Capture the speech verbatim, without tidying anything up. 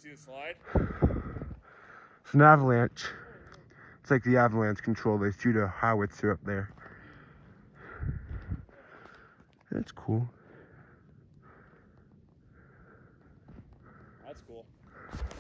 see the slide? It's an avalanche. It's like the avalanche control. They shoot a howitzer up there. That's cool. That's cool.